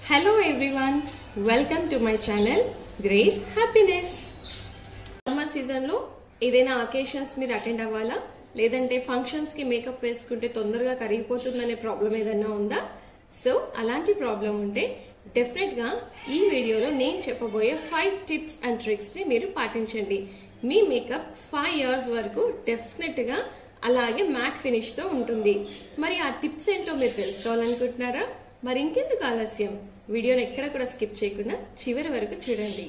Hello everyone, welcome to my channel Grace Happiness. Summer season లో ఏదైనా occasions మీరు attend అవ్వాలా లేదంటే ఫంక్షన్స్ కి మేకప్ వేసుకుంటే తొందరగా కరిగిపోతుందనే ప్రాబ్లం ఏదైనా ఉందా? సో అలాంటి ప్రాబ్లం ఉంటే డెఫినెట్ గా ఈ వీడియోలో నేను చెప్పబోయే 5 టిప్స్ అండ్ ట్రిక్స్ ని మీరు పాటించండి. మీ మేకప్ 5 years వరకు డెఫినెట్ గా అలాగే మ్యాట్ ఫినిష్ తో ఉంటుంది. మరి ఆ టిప్స్ ఏంటో మీరు తెలుసుకోవాలనుకుంటున్నారా? మరి ఇంకెందుకు ఆలస్యం, వీడియోని ఎక్కడ కూడా స్కిప్ చేయకుండా చివరి వరకు చూడండి.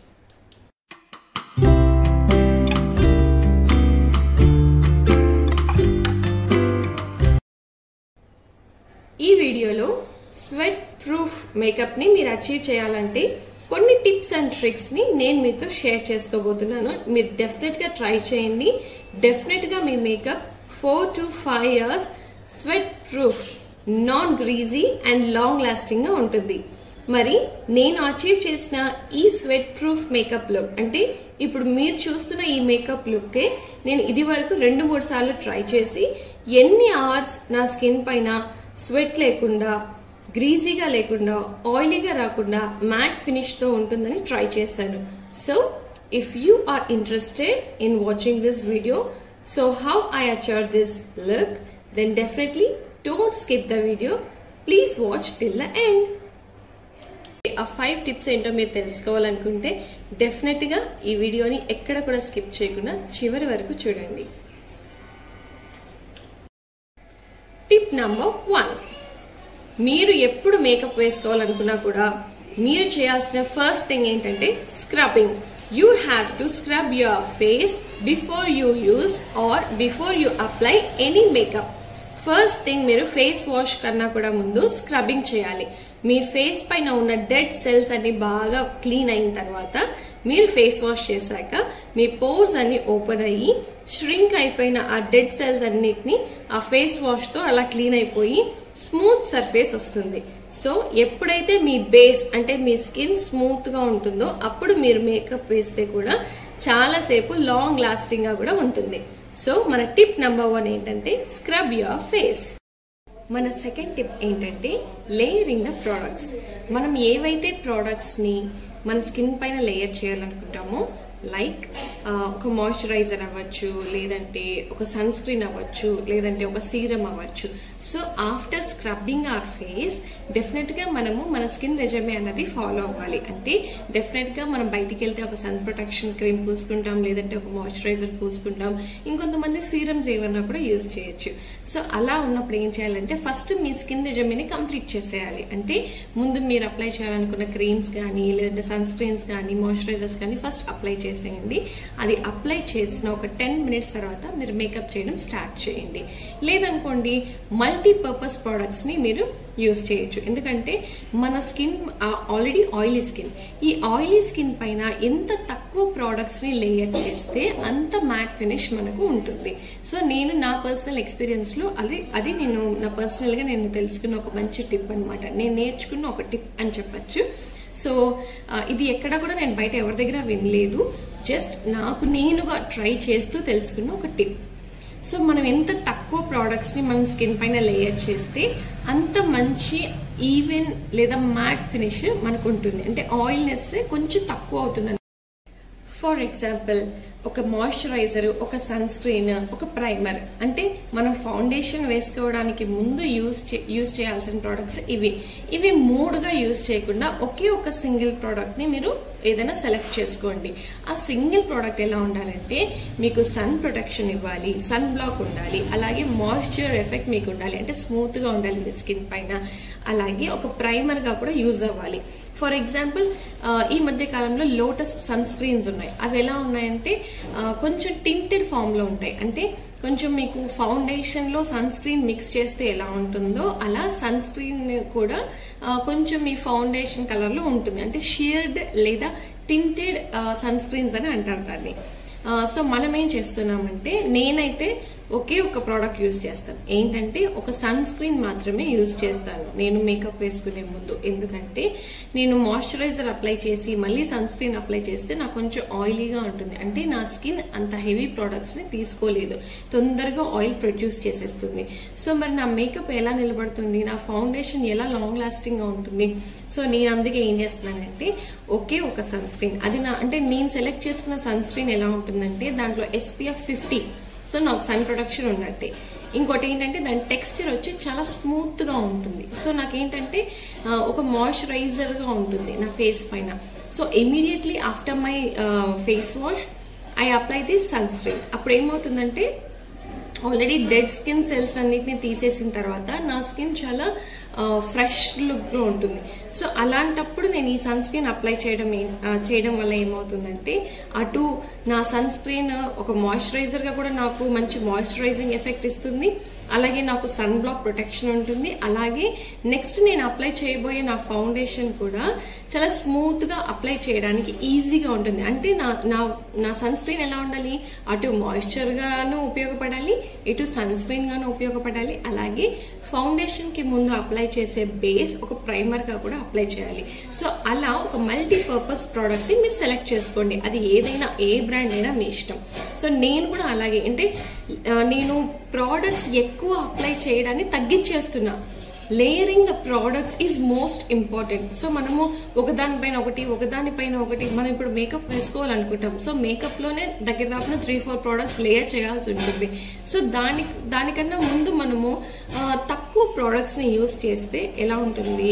ఈ వీడియోలో స్వెట్ ప్రూఫ్ మేకప్ ని మీరు అచీవ్ చేయాలంటే కొన్ని టిప్స్ అండ్ ట్రిక్స్ ని నేను మీతో షేర్ చేసుకోబోతున్నాను. మీరు డెఫినెట్ గా ట్రై చేయండి. డెఫినెట్ గా మీ makeup 4 to 5 years sweat proof, non greasy and long lasting గా ఉంటుంది. మరి నేను అచీవ్ చేసిన ఈ స్వెట్ ప్రూఫ్ మేకప్ లుక్ అంటే ఇప్పుడు మీరు చూస్తున్న ఈ మేకప్ లుక్ నేను ఇది వరకు 2-3 సార్లు ట్రై చేసి ఎన్ని అవర్స్ నా స్కిన్ పైన స్వెట్ లేకుండా, గ్రీజీగా లేకుండా, ఆయిలీగా రాకుండా మ్యాట్ ఫినిష్ తో ఉంటుందని ట్రై చేశాను. So if you are interested in watching this video, so how I achieve this look, then definitely don't skip the video. Please watch till the end. ఆ 5 tips ఏంటో మీరు తెలుసుకోవాలనుకుంటే డెఫినెట్ గా ఈ వీడియోని ఎక్కడ కూడా స్కిప్ చేయకుండా చివరి వరకు చూడండి. టిప్ నంబర్ 1, మీరు ఎప్పుడు మేకప్ వేసుకోవాలనుకున్నా కూడా మీరు చేయాల్సిన ఫస్ట్ థింగ్ ఏంటంటే scrubbing. You have to scrub your face before you use or before you apply any makeup. First thing, మీరు ఫేస్ వాష్ కన్నా కూడా ముందు స్క్రబ్బింగ్ చేయాలి. మీ ఫేస్ పైన ఉన్న డెడ్ సెల్స్ అన్ని బాగా క్లీన్ అయిన తర్వాత మీరు ఫేస్ వాష్ చేశాక మీ పోర్స్ అన్ని ఓపెన్ అయ్యి ష్రింక్ అయిపోయిన ఆ డెడ్ సెల్స్ అన్నిటిని ఆ ఫేస్ వాష్ తో అలా క్లీన్ అయిపోయి స్మూత్ సర్ఫేస్ వస్తుంది. సో ఎప్పుడైతే మీ బేస్ అంటే మీ స్కిన్ స్మూత్ గా ఉంటుందో అప్పుడు మీరు మేకప్ వేస్తే కూడా చాలా సేపు లాంగ్ లాస్టింగ్ గా కూడా ఉంటుంది. సో మన టిప్ నంబర్ 1 ఏంటంటే స్క్రబ్ యువర్ ఫేస్. మన సెకండ్ టిప్ ఏంటంటే లేయరింగ్ ద ప్రొడక్ట్స్. మనం ఏవైతే ప్రొడక్ట్స్ ని మన స్కిన్ పైన లేయర్ చేయాలనుకుంటామో, లైక్ ఒక మాయిశ్చరైజర్ అవ్వచ్చు, లేదంటే ఒక సన్ స్క్రీన్ అవ్వచ్చు, లేదంటే ఒక సీరం అవ్వచ్చు. So after scrubbing our face definite గా మనము మన స్కిన్ రెజమే అన్నది ఫాలో అవ్వాలి. అంటే డెఫినెట్ గా మనం బయటికి వెళ్తే ఒక సన్ ప్రొటెక్షన్ క్రీమ్ పూసుకుంటాం, లేదంటే ఒక మాయిశ్చరైజర్ పూసుకుంటాం, ఇంకొంతమంది సీరమ్స్ ఏమన్నా కూడా యూజ్ చేయొచ్చు. సో అలా ఉన్నప్పుడు ఏం చేయాలంటే ఫస్ట్ మీ స్కిన్ రెజమేని కంప్లీట్ చేసేయాలి. అంటే ముందు మీరు అప్లై చేయాలనుకున్న క్రీమ్స్ కానీ, లేదంటే సన్ స్క్రీన్స్ కానీ, మాయిశ్చరైజర్స్ కానీ ఫస్ట్ అప్లై చేసేయండి. అది అప్లై చేసిన ఒక 10 minutes తర్వాత మీరు మేకప్ చేయడం స్టార్ట్ చేయండి. లేదనుకోండి మల్టీపర్పస్ ప్రొడక్ట్స్ ని మీరు యూజ్ చేయొచ్చు. ఎందుకంటే మన స్కిన్ ఆల్రెడీ ఆయిలీ స్కిన్. ఈ ఆయిలీ స్కిన్ పైన ఎంత తక్కువ ప్రొడక్ట్స్ ని లేయర్ చేస్తే అంత మ్యాట్ ఫినిష్ మనకు ఉంటుంది. సో నేను నా పర్సనల్ ఎక్స్పీరియన్స్ లో అది నేను నా పర్సనల్ గా నేను తెలుసుకున్న ఒక మంచి టిప్ అనమాట. నేను నేర్చుకున్న ఒక టిప్ అని చెప్పచ్చు. సో ఇది ఎక్కడ కూడా నేను బయట ఎవరి దగ్గర వినలేదు, జస్ట్ నాకు నేనుగా ట్రై చేస్తూ తెలుసుకున్న ఒక టిప్. సో మనం ఎంత తక్కువ ప్రొడక్ట్స్ ని మనం స్కిన్ పైన లేయర్ చేస్తే అంత మంచి ఈవెన్ లేదా మ్యాట్ ఫినిష్ మనకు ఉంటుంది. అంటే ఆయిల్నెస్ కొంచెం తక్కువ అవుతుంది. ఫర్ ఎగ్జాంపుల్ ఒక మాయిశ్చరైజర్, ఒక సన్ స్క్రీన్, ఒక ప్రైమర్. అంటే మనం ఫౌండేషన్ వేసుకోవడానికి ముందు యూజ్ చేయాల్సిన ప్రొడక్ట్స్ ఇవి 3గా యూజ్ చేయకుండా ఒకే ఒక సింగిల్ ప్రోడక్ట్ ని మీరు ఏదైనా సెలెక్ట్ చేసుకోండి. ఆ సింగిల్ ప్రోడక్ట్ ఎలా ఉండాలంటే మీకు సన్ ప్రొటెక్షన్ ఇవ్వాలి, సన్ బ్లాక్ ఉండాలి, అలాగే మాయిశ్చర్ ఎఫెక్ట్ మీకు ఉండాలి, అంటే స్మూత్ గా ఉండాలి మీ స్కిన్ పైన, అలాగే ఒక ప్రైమర్ గా కూడా యూజ్ అవ్వాలి. ఫర్ ఎగ్జాంపుల్ ఈ మధ్య కాలంలో లోటస్ సన్ స్క్రీన్స్ ఉన్నాయి. అవి ఎలా ఉన్నాయంటే కొంచెం టింటెడ్ ఫామ్ లో ఉంటాయి. అంటే కొంచెం మీకు ఫౌండేషన్ లో సన్ స్క్రీన్ మిక్స్ చేస్తే ఎలా ఉంటుందో అలా సన్ స్క్రీన్ కూడా కొంచెం మీ ఫౌండేషన్ కలర్ లో ఉంటుంది. అంటే షియర్డ్ లేదా టింటెడ్ సన్ స్క్రీన్స్ అని అంటారు దాన్ని. సో మనం ఏం చేస్తున్నామంటే నేనైతే ఒకే ఒక ప్రోడక్ట్ యూజ్ చేస్తాను. ఏంటంటే ఒక సన్ స్క్రీన్ మాత్రమే యూజ్ చేస్తాను నేను మేకప్ వేసుకునే ముందు. ఎందుకంటే నేను మాయిశ్చరైజర్ అప్లై చేసి మళ్ళీ సన్ స్క్రీన్ అప్లై చేస్తే నాకు కొంచెం ఆయిలీగా ఉంటుంది. అంటే నా స్కిన్ అంత హెవీ ప్రొడక్ట్స్ ని తీసుకోలేదు, తొందరగా ఆయిల్ ప్రొడ్యూస్ చేసేస్తుంది. సో మరి నా మేకప్ ఎలా నిలబడుతుంది, నా ఫౌండేషన్ ఎలా లాంగ్ లాస్టింగ్ గా ఉంటుంది. సో నేను అందుకే ఏం చేస్తున్నానంటే ఒకే ఒక సన్ స్క్రీన్, అది నా అంటే నేను సెలెక్ట్ చేసుకున్న సన్ స్క్రీన్ ఎలా ఉంటుందంటే దాంట్లో SPF 50. సో నాకు సన్ ప్రొటెక్షన్ ఉన్నట్టే. ఇంకోటి ఏంటంటే దాని టెక్స్చర్ వచ్చి చాలా స్మూత్ గా ఉంటుంది. సో నాకేంటంటే ఒక మాయిశ్చరైజర్ గా ఉంటుంది నా ఫేస్ పైన. So immediately after my face wash I apply this sunscreen. అప్పుడు ఏమవుతుందంటే ఆల్రెడీ డెడ్ స్కిన్ సెల్స్ అన్నిటిని తీసేసిన తర్వాత నా స్కిన్ చాలా ఫ్రెష్ లుక్ లో ఉంటుంది. సో అలాంటప్పుడు నేను ఈ సన్ స్క్రీన్ అప్లై చేయడం వల్ల ఏమవుతుందంటే అటు నా సన్ స్క్రీన్ ఒక మాయిశ్చరైజర్ గా కూడా నాకు మంచి మాయిశ్చరైజింగ్ ఎఫెక్ట్ ఇస్తుంది, అలాగే నాకు సన్ బ్లాక్ ప్రొటెక్షన్ ఉంటుంది. అలాగే నెక్స్ట్ నేను అప్లై చేయబోయే నా ఫౌండేషన్ కూడా చాలా స్మూత్ గా అప్లై చేయడానికి ఈజీగా ఉంటుంది. అంటే నా సన్ స్క్రీన్ ఎలా ఉండాలి, అటు మాయిశ్చర్ గాను ఉపయోగపడాలి, ఇటు సన్ స్క్రీన్ గాను ఉపయోగపడాలి, అలాగే ఫౌండేషన్ కి ముందు అప్లై చేసే బేస్ ఒక ప్రైమర్ గా కూడా అప్లై చేయాలి. సో అలా ఒక మల్టీపర్పస్ ప్రోడక్ట్ ని మీరు సెలెక్ట్ చేసుకోండి. అది ఏదైనా, ఏ బ్రాండ్ అయినా మీ ఇష్టం. సో నేను కూడా అలాగే, అంటే నేను ప్రోడక్ట్స్ ఎక్కువ అప్లై చేయడాన్ని తగ్గించేస్తున్నా. Layering the products is most important. So మనము ఒకదానిపైన ఒకటి మనం ఇప్పుడు మేకప్ వేసుకోవాలనుకుంటాం. సో మేకప్ లోనే దగ్గర 3-4 ప్రోడక్ట్స్ లేయర్ చేయాల్సి ఉంటుంది. సో దానికన్నా ముందు మనము తక్కువ ప్రోడక్ట్స్ ని యూజ్ చేస్తే ఎలా ఉంటుంది,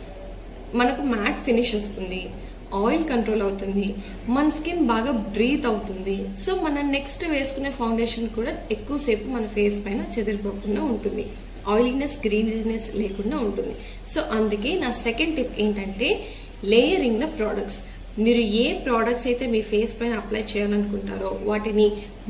మనకు మ్యాట్ ఫినిష్ వస్తుంది, ఆయిల్ కంట్రోల్ అవుతుంది, మన స్కిన్ బాగా బ్రీత్ అవుతుంది. సో మన నెక్స్ట్ వేసుకునే ఫౌండేషన్ కూడా ఎక్కువసేపు మన ఫేస్ పైన చెదిరిపోకుండా ఉంటుంది, ఆయిలీనెస్ గ్రీనీనెస్ లేకుండా ఉంటుంది. సో అందుకే నా సెకండ్ టిప్ ఏంటంటే లేయరింగ్ ద ప్రోడక్ట్స్. మీరు ఏ ప్రోడక్ట్స్ అయితే మీ ఫేస్ పైన అప్లై చేయాలనుకుంటారో వాటిని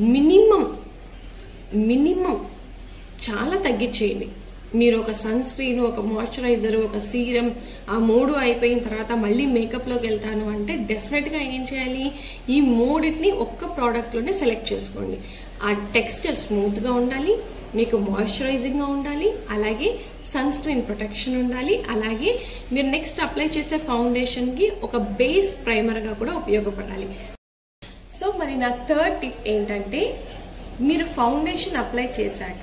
మినిమం చాలా తగ్గించేయండి. మీరు ఒక సన్ స్క్రీన్, ఒక మాయిశ్చరైజర్, ఒక సీరం, ఆ 3 అయిపోయిన తర్వాత మళ్ళీ మేకప్ లోకి వెళ్తాను అంటే డెఫినెట్ గా ఏం చేయాలి, ఈ 3టిని ఒక్క ప్రోడక్ట్ లోనే సెలెక్ట్ చేసుకోండి. ఆ టెక్స్చర్ స్మూత్ గా ఉండాలి, మీకు మాయిశ్చరైజింగ్ గా ఉండాలి, అలాగే సన్ స్క్రీన్ ప్రొటెక్షన్ ఉండాలి, అలాగే మీరు నెక్స్ట్ అప్లై చేసే ఫౌండేషన్ కి ఒక బేస్ ప్రైమర్ గా కూడా ఉపయోగపడాలి. సో మరి నా థర్డ్ టిప్ ఏంటంటే మీరు ఫౌండేషన్ అప్లై చేశాక,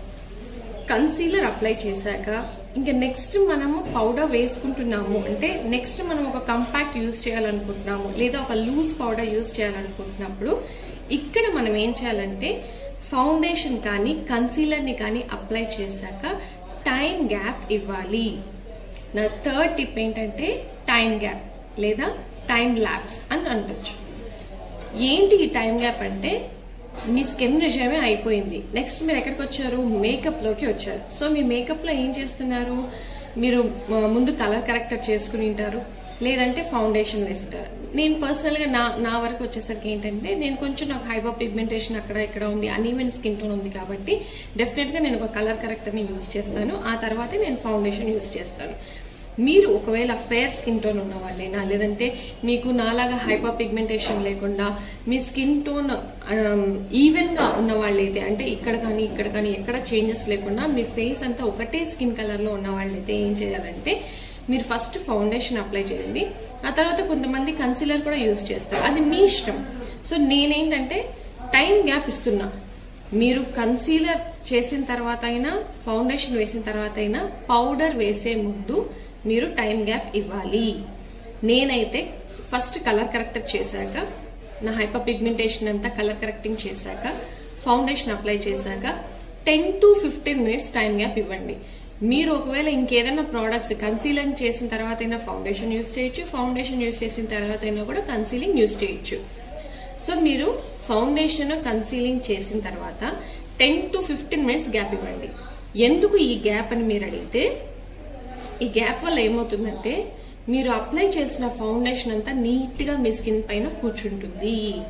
కన్సీలర్ అప్లై చేశాక, ఇంకా నెక్స్ట్ మనము పౌడర్ వేసుకుంటున్నాము అంటే నెక్స్ట్ మనం ఒక కంపాక్ట్ యూజ్ చేయాలనుకుంటున్నాము లేదా ఒక లూజ్ పౌడర్ యూజ్ చేయాలనుకుంటున్నప్పుడు ఇక్కడ మనం ఏం చేయాలంటే ఫౌండేషన్ కానీ కన్సీలర్ ని కానీ అప్లై చేశాక టైం గ్యాప్ ఇవ్వాలి. నా థర్డ్ టిప్ ఏంటంటే టైం గ్యాప్ లేదా టైం ల్యాప్స్ అని అంటొచ్చు. ఏంటి ఈ టైం గ్యాప్ అంటే మీ స్కిన్ రిజైమే అయిపోయింది, నెక్స్ట్ మీరు ఎక్కడికి వచ్చారు, మేకప్ లోకి వచ్చారు. సో మీ మేకప్ లో ఏం చేస్తున్నారు, మీరు ముందు కలర్ కరెక్టర్ చేసుకుని ఉంటారు, లేదంటే ఫౌండేషన్ వేసుంటారు. నేను పర్సనల్ గా నా వరకు వచ్చేసరికి ఏంటంటే నేను కొంచెం నాకు హైపర్ పిగ్మెంటేషన్ అక్కడ ఇక్కడ ఉంది, అన్ఈవెన్ స్కిన్ టోన్ ఉంది కాబట్టి డెఫినెట్ గా నేను ఒక కలర్ కరెక్టర్ ని యూజ్ చేస్తాను, ఆ తర్వాతే నేను ఫౌండేషన్ యూజ్ చేస్తాను. మీరు ఒకవేళ ఫేర్ స్కిన్ టోన్ ఉన్న వాళ్ళైనా లేదంటే మీకు నాలాగా హైపర్ పిగ్మెంటేషన్ లేకుండా మీ స్కిన్ టోన్ ఈవెన్ గా ఉన్న వాళ్ళైతే, అంటే ఇక్కడ కానీ ఎక్కడ చేంజెస్ లేకుండా మీ ఫేస్ అంతా ఒకటే స్కిన్ కలర్ లో ఉన్న వాళ్ళైతే ఏం చేయాలంటే మీరు ఫస్ట్ ఫౌండేషన్ అప్లై చేయండి, ఆ తర్వాత కొంతమంది కన్సీలర్ కూడా యూజ్ చేస్తారు, అది మీ ఇష్టం. సో నేనేంటంటే టైం గ్యాప్ ఇస్తున్నా. మీరు కన్సీలర్ చేసిన తర్వాత అయినా ఫౌండేషన్ వేసిన తర్వాత అయినా పౌడర్ వేసే ముందు మీరు టైం గ్యాప్ ఇవ్వాలి. నేనైతే ఫస్ట్ కలర్ కరెక్టర్ చేశాక, నా హైపర్ పిగ్మెంటేషన్ అంతా కలర్ కరెక్టింగ్ చేశాక, ఫౌండేషన్ అప్లై చేశాక 10 to 15 minutes టైం గ్యాప్ ఇవ్వండి. మీరు ఒకవేళ ఇంకేదైనా ప్రోడక్ట్స్ కన్సీలర్ చేసిన తర్వాత అయినా ఫౌండేషన్ యూజ్ చేయొచ్చు, ఫౌండేషన్ యూజ్ చేసిన తర్వాత అయినా కూడా కన్సీలింగ్ యూజ్ చేయొచ్చు. సో మీరు ఫౌండేషన్ కన్సీలింగ్ చేసిన తర్వాత 10 to 15 minutes గ్యాప్ ఇవ్వండి. ఎందుకు ఈ గ్యాప్ అని మీరు అడిగితే, ఈ గ్యాప్ వల్ల ఏమవుతుందంటే మీరు అప్లై చేసిన ఫౌండేషన్ అంతా నీట్ గా మీ స్కిన్ పైన కూర్చుంటుంది.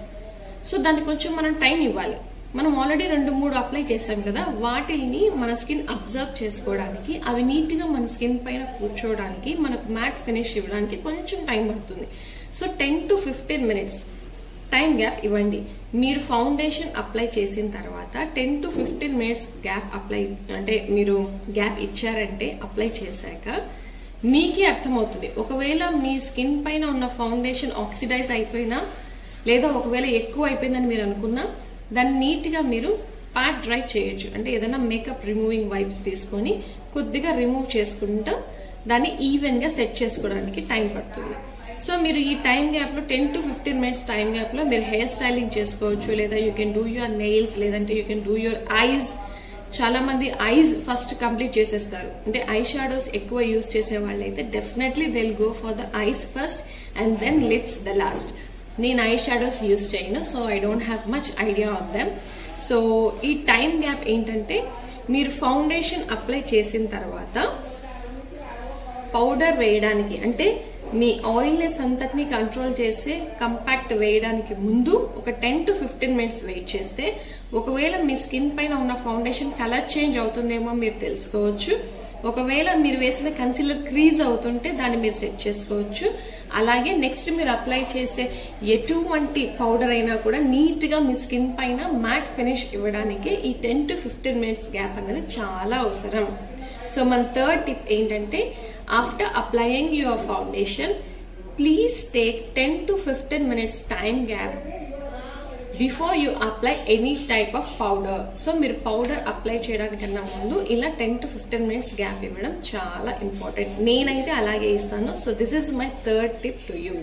సో దానికి కొంచెం మనం టైం ఇవ్వాలి. మనం ఆల్రెడీ 2-3 అప్లై చేసాం కదా, వాటిని మన స్కిన్ అబ్జర్వ్ చేసుకోవడానికి, అవి నీట్ గా మన స్కిన్ పైన కూర్చోవడానికి, మనకు మ్యాట్ ఫినిష్ ఇవ్వడానికి కొంచెం టైం పడుతుంది. So 10 to 15 minutes time gap ఇవ్వండి. మీరు ఫౌండేషన్ అప్లై చేసిన తర్వాత 10 to 15 మినిట్స్ గ్యాప్ అప్లై అంటే మీరు గ్యాప్ ఇచ్చారంటే అప్లై చేశాక మీకే అర్థమవుతుంది. ఒకవేళ మీ స్కిన్ పైన ఉన్న ఫౌండేషన్ ఆక్సిడైజ్ అయిపోయినా లేదా ఒకవేళ ఎక్కువ అయిపోయిందని మీరు అనుకున్నా దాన్ని నీట్ గా మీరు ప్యాక్ డ్రై చేయొచ్చు. అంటే ఏదైనా మేకప్ రిమూవింగ్ వైప్స్ తీసుకొని కొద్దిగా రిమూవ్ చేసుకుంటూ దాన్ని ఈవెన్ గా సెట్ చేసుకోవడానికి టైం పడుతుంది. సో మీరు ఈ టైం గ్యాప్ లో 10 to 15 మినిట్స్ టైం గ్యాప్ లో మీరు హెయిర్ స్టైలింగ్ చేసుకోవచ్చు, లేదా you can do your nails, లేదంటే you can do your eyes. చాలా మంది ఐస్ ఫస్ట్ కంప్లీట్ చేసేస్తారు. అంటే ఐ షాడోస్ ఎక్కువ యూజ్ చేసే వాళ్ళైతే definitely they will go for the eyes first and then lips the last. నేను ఐ షాడోస్ యూజ్ చేయను, so I don't have much idea of them. So ఈ time gap ఏంటంటే మీరు ఫౌండేషన్ అప్లై చేసిన తర్వాత పౌడర్ వేయడానికి అంటే మీ ఆయిల్నెస్ అంతటిని కంట్రోల్ చేసి కంపాక్ట్ వేయడానికి ముందు ఒక 10 to 15 మినిట్స్ వెయిట్ చేస్తే ఒకవేళ మీ స్కిన్ పైన ఉన్న ఫౌండేషన్ కలర్ చేంజ్ అవుతుందేమో మీరు తెలుసుకోవచ్చు. ఒకవేళ మీరు వేసిన కన్సీలర్ క్రీజ్ అవుతుంటే దాన్ని మీరు సెట్ చేసుకోవచ్చు. అలాగే నెక్స్ట్ మీరు అప్లై చేసే ఎటువంటి పౌడర్ అయినా కూడా నీట్ గా మీ స్కిన్ పైన మ్యాట్ ఫినిష్ ఇవ్వడానికి ఈ 10 to 15 మినిట్స్ గ్యాప్ అనేది చాలా అవసరం. సో మన థర్డ్ టిప్ ఏంటంటే after applying your foundation, please take 10 to 15 minutes time gap before you apply any type of powder. So మీరు పౌడర్ అప్లై చేయడానికన్నా ముందు ఇలా 10 to 15 మినిట్స్ గ్యాప్ ఇవ్వడం చాలా ఇంపార్టెంట్. నేనైతే అలాగే ఇస్తాను. So this is my third tip to you.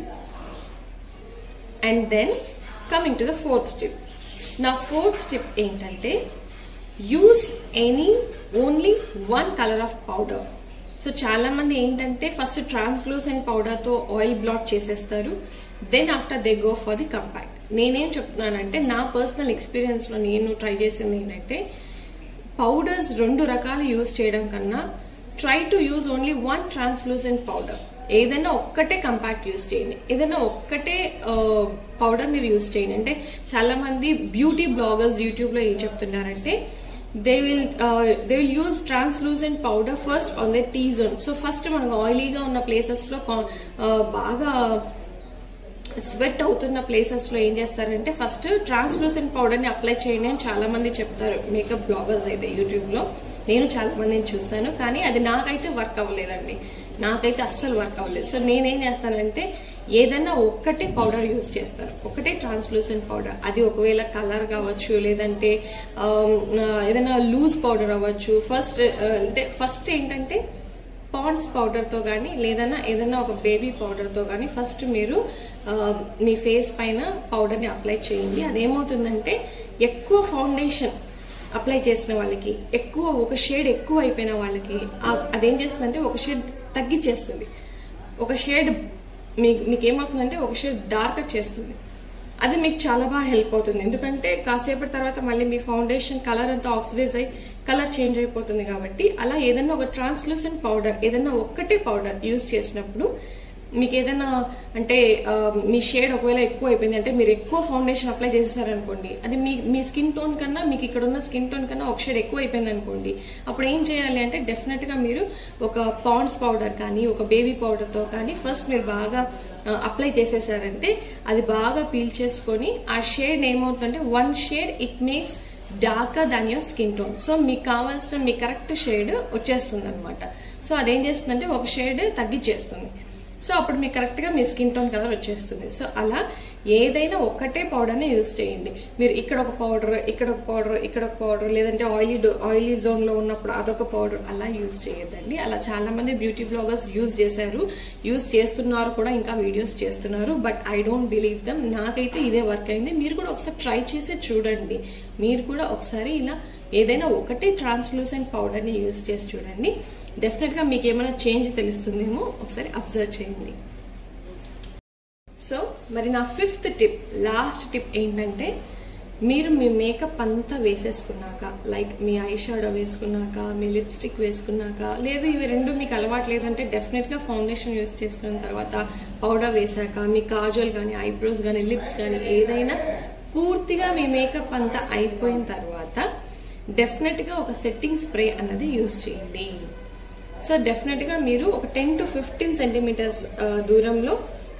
And then coming to the fourth tip. నా ఫోర్త్ టిప్ ఏంటంటే use only one colour of powder. So చాలా మంది ఏంటంటే ఫస్ట్ ట్రాన్స్లూసెంట్ పౌడర్ తో ఆయిల్ బ్లాట్ చేసేస్తారు, then after they go for the compact. నేనేం చెప్తున్నానంటే నా పర్సనల్ ఎక్స్పీరియన్స్ లో నేను ట్రై చేసింది ఏంటంటే పౌడర్స్ 2 రకాలు యూజ్ చేయడం కన్నా try to use only one translucent powder. ఏదైనా ఒక్కటే కంపాక్ట్ యూజ్ చేయండి, ఏదైనా ఒక్కటే పౌడర్ మీరు యూజ్ చేయండి. అంటే చాలా మంది బ్యూటీ బ్లాగర్స్ యూట్యూబ్ లో ఏం చెప్తున్నారంటే they will use translucent powder first on their T-zone. So first మనకు ఆయిలీగా ఉన్న ప్లేసెస్ లో బాగా స్వెట్ అవుతున్న ప్లేసెస్ లో ఏం చేస్తారంటే ఫస్ట్ ట్రాన్స్లూసెంట్ పౌడర్ ని అప్లై చేయండి అని చాలా మంది చెప్తారు మేకప్ బ్లాగర్స్ అయితే యూట్యూబ్ లో. నేను చాలా మందిని చూసాను, కానీ అది నాకైతే వర్క్ అవ్వలేదండి, నాకైతే అస్సలు వర్క్ అవ్వలేదు. సో నేనేం చేస్తానంటే ఏదైనా ఒక్కటే పౌడర్ యూజ్ చేస్తాను, ఒకటే ట్రాన్స్లూసెంట్ పౌడర్. అది ఒకవేళ కలర్ కావచ్చు, లేదంటే ఏదైనా లూజ్ పౌడర్ అవ్వచ్చు. ఫస్ట్ ఏంటంటే పాండ్స్ పౌడర్ తో గానీ లేదన్నా ఏదైనా ఒక బేబీ పౌడర్ తో గానీ ఫస్ట్ మీరు మీ ఫేస్ పైన పౌడర్ ని అప్లై చేయండి. అదేమవుతుందంటే ఎక్కువ ఫౌండేషన్ అప్లై చేసిన వాళ్ళకి, ఒక షేడ్ ఎక్కువ అయిపోయిన వాళ్ళకి అదేం చేస్తుందంటే ఒక షేడ్ తగ్గించేస్తుంది, ఒక షేడ్ మీకు ఏమవుతుందంటే ఒక షేడ్ డార్క్ చేస్తుంది. అది మీకు చాలా బాగా హెల్ప్ అవుతుంది. ఎందుకంటే కాసేపటి తర్వాత మళ్ళీ మీ ఫౌండేషన్ కలర్ అంతా ఆక్సిడైజ్ అయ్యి కలర్ చేంజ్ అయిపోతుంది. కాబట్టి అలా ఏదైనా ఒక ట్రాన్స్లూసెంట్ పౌడర్, ఏదైనా ఒక్కటే పౌడర్ యూజ్ చేసినప్పుడు మీకు ఏదైనా అంటే మీ షేడ్ ఒకవేళ ఎక్కువ అయిపోయింది అంటే మీరు ఎక్కువ ఫౌండేషన్ అప్లై చేసేసారనుకోండి, అది మీ స్కిన్ టోన్ కన్నా మీకు ఇక్కడ ఉన్న స్కిన్ టోన్ కన్నా ఒక షేడ్ ఎక్కువ అయిపోయింది అనుకోండి, అప్పుడు ఏం చేయాలి అంటే డెఫినెట్ గా మీరు ఒక పాండ్స్ పౌడర్ కానీ ఒక బేబీ పౌడర్ తో కానీ ఫస్ట్ మీరు బాగా అప్లై చేసేసారంటే అది బాగా పీల్ చేసుకొని ఆ షేడ్ ఏమవుతుందంటే one shade it makes darker than your skin tone. So మీకు కావాల్సిన మీ కరెక్ట్ షేడ్ వచ్చేస్తుంది అనమాట. సో అదేం చేస్తుందంటే ఒక షేడ్ తగ్గించేస్తుంది. సో అప్పుడు మీకు కరెక్ట్ గా మీ స్కిన్ టోన్ కలర్ వచ్చేస్తుంది. సో అలా ఏదైనా ఒక్కటే పౌడర్ ని యూజ్ చేయండి. మీరు ఇక్కడ ఒక పౌడర్, ఇక్కడ ఒక పౌడర్, ఇక్కడ ఒక పౌడర్, లేదంటే ఆయిలీ జోన్ లో ఉన్నప్పుడు అదొక పౌడర్ అలా యూజ్ చేయొద్దండి. అలా చాలా మంది బ్యూటీ బ్లాగర్స్ యూజ్ చేస్తున్నారు కూడా, ఇంకా వీడియోస్ చేస్తున్నారు. But I don't believe them. నాకైతే ఇదే వర్క్ అయింది. మీరు కూడా ఒకసారి ట్రై చేసి చూడండి. మీరు కూడా ఒకసారి ఇలా ఏదైనా ఒకటే ట్రాన్స్లూసెంట్ పౌడర్ ని యూజ్ చేసి చూడండి. డెఫినెట్ గా మీకు ఏమైనా చేంజ్ తెలుస్తుందేమో, ఒకసారి అబ్జర్వ్ చేయండి. సో మరి నా ఫిఫ్త్ టిప్, లాస్ట్ టిప్ ఏంటంటే మీరు మీ మేకప్ అంతా వేసేసుకున్నాక, లైక్ మీ ఐ షాడో వేసుకున్నాక, మీ లిప్స్టిక్ వేసుకున్నాక, లేదు ఇవి రెండు మీకు అలవాటు లేదంటే డెఫినెట్ గా ఫౌండేషన్ యూజ్ చేసుకున్న తర్వాత పౌడర్ వేసాక మీ కాజల్ గానీ, ఐబ్రోస్ గానీ, లిప్స్ గానీ ఏదైనా పూర్తిగా మీ మేకప్ అంతా అయిపోయిన తర్వాత డెఫినెట్ గా ఒక సెట్టింగ్ స్ప్రే అన్నది యూజ్ చేయండి. సో డెఫినెట్ గా మీరు ఒక 10 to 15 సెంటీమీటర్స్ దూరంలో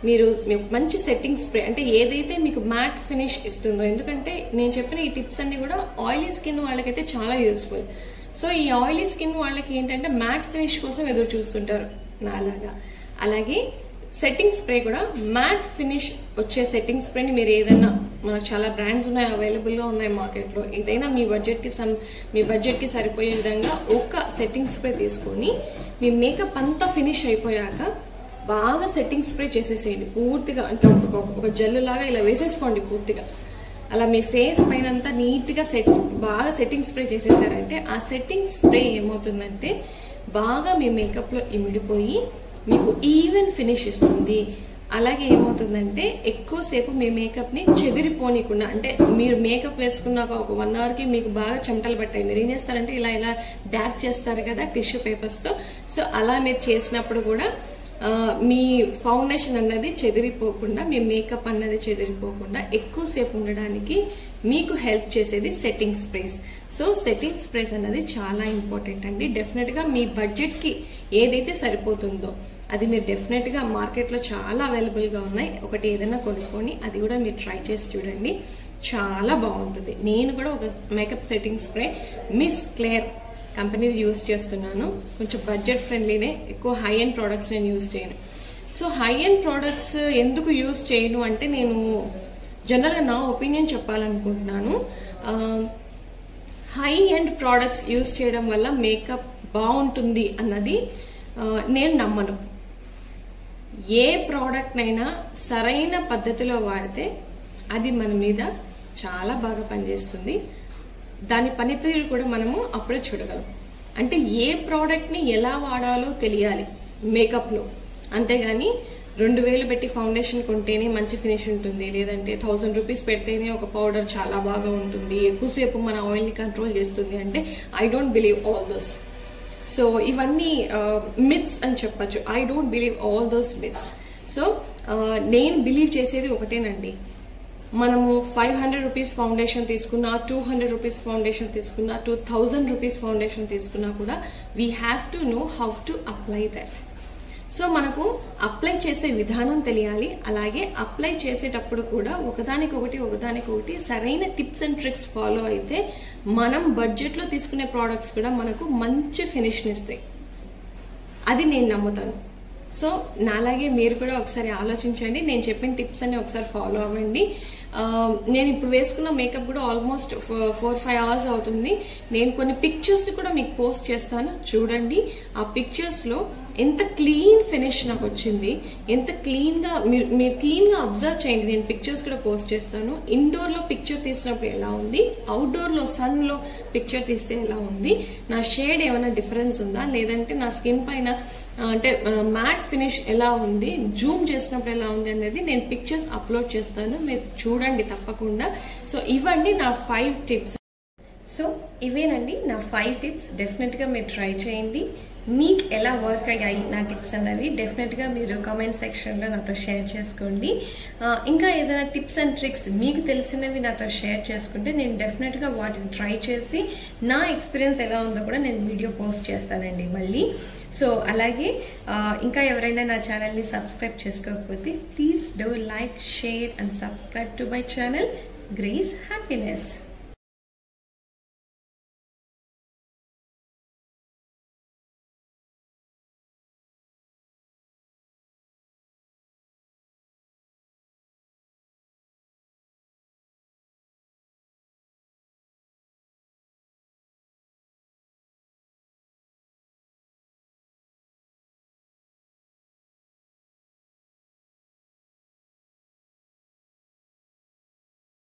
మీరు మంచి సెట్టింగ్ స్ప్రే అంటే ఏదైతే మీకు మ్యాట్ ఫినిష్ ఇస్తుందో, ఎందుకంటే నేను చెప్పిన ఈ టిప్స్ అన్ని కూడా ఆయిలీ స్కిన్ వాళ్ళకైతే చాలా యూస్ఫుల్. సో ఈ ఆయిలీ స్కిన్ వాళ్ళకి ఏంటంటే మ్యాట్ ఫినిష్ కోసం ఎదురు చూస్తుంటారు నాలాగా. అలాగే సెట్టింగ్ స్ప్రే కూడా మ్యాట్ ఫినిష్ వచ్చే సెట్టింగ్ స్ప్రేని మీరు ఏదైనా, మనకు చాలా బ్రాండ్స్ ఉన్నాయి, అవైలబుల్ గా ఉన్నాయి మార్కెట్ లో, ఏదైనా మీ బడ్జెట్ కి సరిపోయే విధంగా ఒక సెట్టింగ్ స్ప్రే తీసుకొని మీ మేకప్ అంతా ఫినిష్ అయిపోయాక బాగా సెట్టింగ్ స్ప్రే చేసేసేయండి పూర్తిగా. అంటే ఒక జెల్ లాగా ఇలా వేసేసుకోండి పూర్తిగా. అలా మీ ఫేస్ పైన అంతా నీట్ గా బాగా సెట్టింగ్ స్ప్రే చేసేసారంటే ఆ సెట్టింగ్ స్ప్రే ఏమవుతుందంటే బాగా మీ మేకప్ లో ఇమిడిపోయి మీకు ఈవెన్ ఫినిష్ ఇస్తుంది. అలాగే ఏమవుతుందంటే ఎక్కువసేపు మీ మేకప్ ని చెదిరిపోనికుండా, అంటే మీరు మేకప్ వేసుకున్నాక ఒక 1 hour కి మీకు బాగా చెమటలు పట్టాయి, మీరు ఏం చేస్తారంటే ఇలా డ్యాప్ చేస్తారు కదా టిష్యూ పేపర్స్ తో. సో అలా మీరు చేసినప్పుడు కూడా మీ ఫౌండేషన్ అన్నది చెదిరిపోకుండా, మీ మేకప్ అన్నది చెదిరిపోకుండా ఎక్కువసేపు ఉండడానికి మీకు హెల్ప్ చేసేది setting sprays. So setting sprays అన్నది చాలా ఇంపార్టెంట్ అండి. డెఫినెట్ గా మీ బడ్జెట్ కి ఏదైతే సరిపోతుందో అది మీరు డెఫినెట్ గా మార్కెట్ లో చాలా అవైలబుల్ గా ఉన్నాయి. ఒకటి ఏదైనా కొనుక్కొని అది కూడా మీరు ట్రై చేసి చూడండి, చాలా బాగుంటుంది. నేను కూడా ఒక makeup setting spray Miss Claire company use చేస్తున్నాను. కొంచెం బడ్జెట్ ఫ్రెండ్లీనే, ఎక్కువ హై ఎండ్ ప్రొడక్ట్స్ నేను యూజ్ చేయను. సో హై ఎండ్ ప్రొడక్ట్స్ ఎందుకు యూజ్ చేయను అంటే, నేను జనరల్ గా నా ఒపీనియన్ చెప్పాలనుకుంటున్నాను. హై ఎండ్ ప్రొడక్ట్స్ యూజ్ చేయడం వల్ల మేకప్ బాగుంటుంది అన్నది నేను నమ్మను. ఏ ప్రోడక్ట్ నైనా సరైన పద్ధతిలో వాడితే అది మన మీద చాలా బాగా పనిచేస్తుంది. దాని పనితీరు కూడా మనము అప్పుడే చూడగలం. అంటే ఏ ప్రోడక్ట్ ని ఎలా వాడాలో తెలియాలి మేకప్ లో, అంతేగాని 2000 పెట్టి ఫౌండేషన్ కొంటేనే మంచి ఫినిష్ ఉంటుంది, లేదంటే 1000 రూపీస్ పెడితేనే ఒక పౌడర్ చాలా బాగా ఉంటుంది, ఎక్కువసేపు మన ఆయిల్ ని కంట్రోల్ చేస్తుంది అంటే I don't believe all those. So ఇవన్నీ మిత్స్ అని చెప్పచ్చు. I don't believe all those myths. So నేను బిలీవ్ చేసేది ఒకటేనండి, మనము 500 రూపీస్ ఫౌండేషన్ తీసుకున్నా, 200 రూపీస్ ఫౌండేషన్ తీసుకున్నా, 2000 రూపీస్ ఫౌండేషన్ తీసుకున్నా కూడా we have to know how to apply that. సో మనకు అప్లై చేసే విధానం తెలియాలి. అలాగే అప్లై చేసేటప్పుడు కూడా ఒకదానికొకటి సరైన టిప్స్ అండ్ ట్రిక్స్ ఫాలో అయితే మనం బడ్జెట్ లో తీసుకునే ప్రోడక్ట్స్ కూడా మనకు మంచి ఫినిష్ ఇస్తాయి. అది నేను నమ్ముతాను. సో నాలాగే మీరు కూడా ఒకసారి ఆలోచించండి, నేను చెప్పిన టిప్స్ అన్ని ఒకసారి ఫాలో అవ్వండి. నేను ఇప్పుడు వేసుకున్న మేకప్ కూడా ఆల్మోస్ట్ 4-5 hours అవుతుంది. నేను కొన్ని పిక్చర్స్ కూడా మీకు పోస్ట్ చేస్తాను, చూడండి. ఆ పిక్చర్స్ లో ఎంత క్లీన్ ఫినిష్ నాకు వచ్చింది, ఎంత క్లీన్ గా మీరు క్లీన్ గా అబ్జర్వ్ చేయండి. నేను పిక్చర్స్ కూడా పోస్ట్ చేస్తాను. ఇండోర్ లో పిక్చర్ తీసినప్పుడు ఎలా ఉంది, అవుట్డోర్ లో సన్ లో పిక్చర్ తీస్తే ఎలా ఉంది, నా షేడ్ ఏమైనా డిఫరెన్స్ ఉందా, లేదంటే నా స్కిన్ పైన అంటే మ్యాట్ ఫినిష్ ఎలా ఉంది, జూమ్ చేసినప్పుడు ఎలా ఉంది అనేది నేను పిక్చర్స్ అప్లోడ్ చేస్తాను, మీరు చూడండి తప్పకుండా. సో ఇవన్నీ నా 5 టిప్స్. సో ఇవేనండి నా 5 టిప్స్. డెఫినెట్ గా మీరు ట్రై చేయండి. మీకు ఎలా వర్క్ అయ్యాయి నా టిప్స్ అన్నవి డెఫినెట్ గా మీరు కామెంట్ సెక్షన్ లో నాతో షేర్ చేసుకోండి. ఇంకా ఏదైనా టిప్స్ అండ్ ట్రిక్స్ మీకు తెలిసినవి నాతో షేర్ చేసుకుంటే నేను డెఫినెట్ గా వాటిని ట్రై చేసి నా ఎక్స్పీరియన్స్ ఎలా ఉందో కూడా నేను వీడియో పోస్ట్ చేస్తానండి మళ్ళీ. సో అలాగే ఇంకా ఎవరైనా నా ఛానల్ ని సబ్స్క్రైబ్ చేసుకోకపోతే please do like, share and subscribe to my channel Grace happiness.